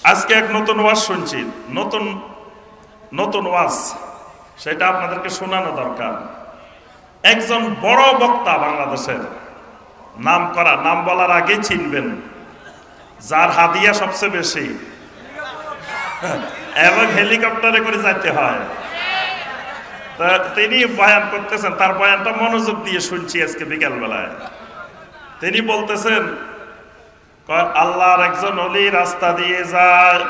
আজকে এক নতুন ওয়াজ শুনছি, নতুন নতুন ওয়াজ, সেটা আপনাদেরকে শোনানো দরকার। একজন বড় বক্তা বাংলাদেশের, নাম করা, নাম বলার আগে চিনবেন, যার হাদিয়া সবচেয়ে বেশি এবং হেলিকপ্টারে করে যাইতে হয়। তিনি বয়ান করতেছেন, তার বয়ানটা মনোযোগ দিয়ে শুনছি আজকে বিকেল বেলায়। তিনি বলতেছেন, আল্লাহর একজন ওলি রাস্তা দিয়ে যায়,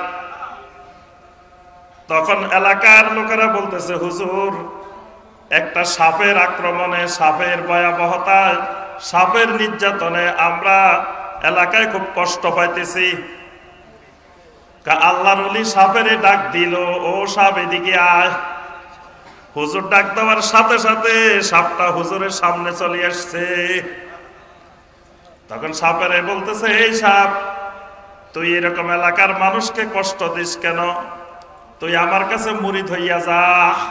তখন এলাকার লোকেরা বলতেছে, হুজুর একটা সাপের আক্রমণে, সাপের ভয়াবহতায়, সাপের নির্যাতনে আমরা এলাকায় খুব কষ্ট পাইতেছি। আল্লাহর ওলি সাপের ডাক দিল, ও সাপ এদিকে আয়। হুজুর ডাক দেওয়ার সাথে সাথে সাপটা হুজুরের সামনে চলে আসছে। তখন সাপের বলতেছে, এই সাপ, তুই এরকম এলাকার মানুষকে কষ্ট দিস কেন? তুই আমার কাছে মুরিদ হইয়া যা।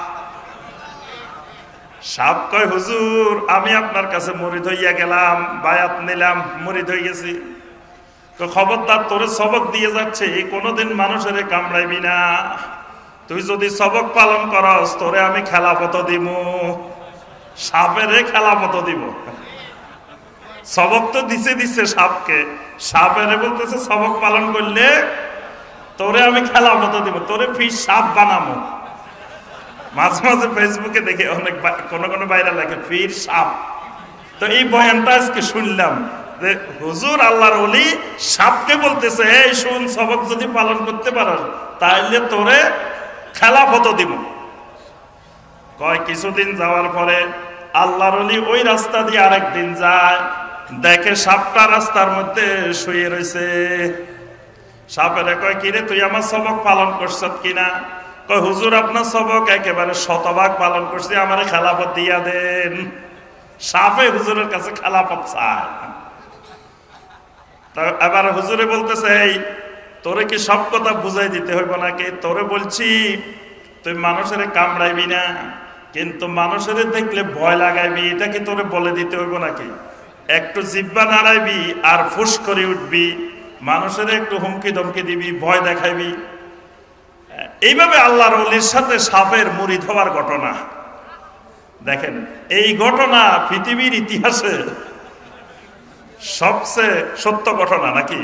সাপ কয়, হুজুর আমি আপনার কাছে মুরিদ হইয়া গেলাম, বায়াত নিলাম, মুরিদ হয়ে গেছি। তো খবরদার, তোরে সবক দিয়ে যাচ্ছে, কোনোদিন মানুষের কামড়াইবি না। তুই যদি সবক পালন করস, তোরে আমি খেলাফত দিব। সাপের খেলাফত দিব। সবক তো দিছে সাপকে, সাপের বলতেছে সবক পালন করলে তোরে আমি খেলাফত দিব, তোরে ফির সাপ বানাবো। মাঝে মাঝে ফেসবুকে দেখে অনেক কোন কোন বাইরে লাগে ফির সাপ। তো এই বয়ানটা আজকে শুনলাম যে হুজুর আল্লাহর ওলি সাপকে বলতেছে, এই শুন, সবক যদি পালন করতে পারো তাইলে তোরে খেলাফত দিব। কয় কিছুদিন যাওয়ার পরে আল্লাহর ওলি ওই রাস্তা দিয়ে আরেকদিন যায়, দেখে সাপটা রাস্তার মধ্যে শুয়ে রয়েছে। সাপের কয়, কিরে তুই আমার সবক পালন করছ কিনা? কয়, হুজুর আপনার সবক একেবারে শতভাগ পালন করছি, আমার খেলাফত দিয়া দেন। সাপে হুজুরের কাছে খেলাফত চায়। এবার হুজুরে বলতেছে, এই তোরে কি সব কথা বুঝাই দিতে হইব নাকি? তোরে বলছি তুই মানুষের কামড়াইবি না, কিন্তু মানুষের দেখলে ভয় লাগাইবি, এটা কি তোরে বলে দিতে হইব নাকি? একটু জিব্বা নাড়াইবি আর ফুস করে উঠবি, মানুষের একটু হুমকি ধমকি দিবি, ভয় দেখাইবি। এইভাবে আল্লাহর ওলির সাথে সাপের মুরিদ হওয়ার ঘটনা দেখেন। এই ঘটনা পৃথিবীর ইতিহাসে সবচেয়ে সত্য ঘটনা নাকি?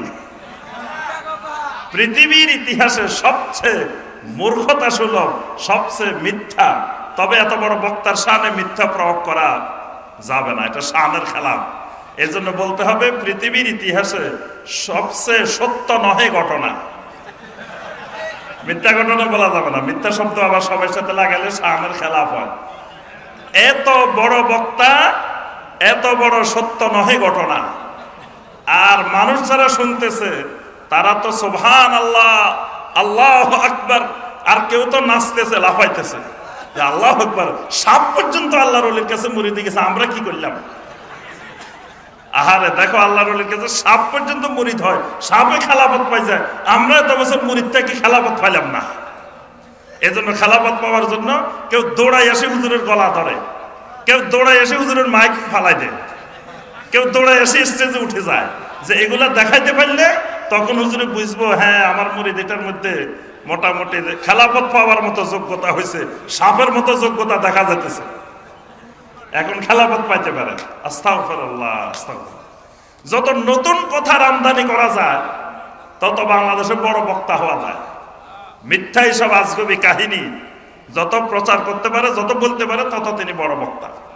পৃথিবীর ইতিহাসে সবচেয়ে মূর্খতা সুলভ, সবচেয়ে মিথ্যা। তবে এত বড় বক্তার শানে মিথ্যা প্রয়োগ করা যাবে না, এটা শানের খেলাফ। এজন্য বলতে হবে পৃথিবীর ইতিহাসে সবচেয়ে সত্য নহে ঘটনা। মিথ্যা ঘটনা বলা যাবে না, মিথ্যা শব্দ আবার সবার সাথে লাগালে শানের খেলাফ হয়। এত বড় বক্তা, এত বড় সত্য নহে ঘটনা। আর মানুষ যারা শুনতেছে তারা তো সুবহান আল্লাহ, আল্লাহু আকবার, আর কেউ তো নাচতেছে, লাফাইতেছে যে আল্লাহু আকবার। সাপ পর্যন্ত আল্লাহর ওলির কাছে মুরিদ গেছে, আমরা কি করলাম? আহারে দেখো, আল্লাহর ওলির কাছে সাপ পর্যন্ত মুরিদ হয়, সাপে খেলাফত পাই যায়। আমরা এত বছর মুরিদ থেকে খেলাফত পাইলাম না। এজন্য খেলাফত পাওয়ার জন্য কেউ দৌড়াই এসে হুজুরের গলা ধরে, কেউ দৌড়াই এসে হুজুরের মাইক ফালাই দেয়, কেউ দৌড়াই এসে স্টেজে উঠে যায়, যে এগুলা দেখাইতে পারলে তখন হুজুরে বুঝবো, হ্যাঁ আমার মুরিদ এটার মধ্যে মোটামুটি খেলাফত পাওয়ার মতো যোগ্যতা হয়েছে, সাপের মতো যোগ্যতা দেখা যাইতেছে, এখন খেলাফত পাইতে পারে। আস্তাগফিরুল্লাহ, আস্তাগফিরুল্লাহ। যত নতুন কথার আমদানি করা যায় তত বাংলাদেশে বড় বক্তা হওয়া যায়। মিথ্যা হিসাব আজগবি কাহিনী যত প্রচার করতে পারে, যত বলতে পারে, তত তিনি বড় বক্তা।